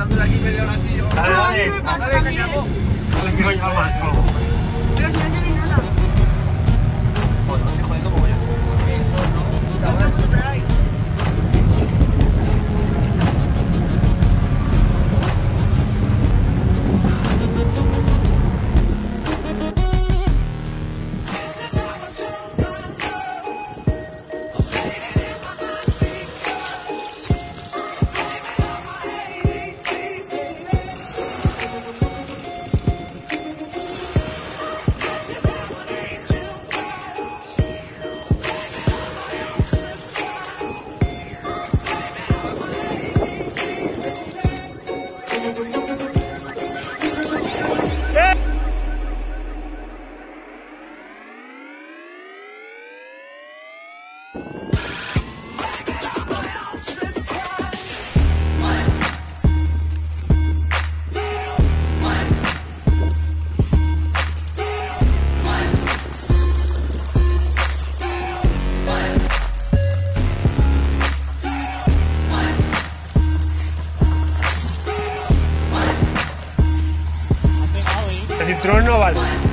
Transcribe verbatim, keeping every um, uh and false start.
hablando de aquí media hora así. Yo... Dale, dale. Dale, que llamo. Dale, que vaya más. Pero si no tenéis nada. Bueno, estoy jodiendo como yo. Eso no. Chaval, ¿qué traes? El cinturón no vale.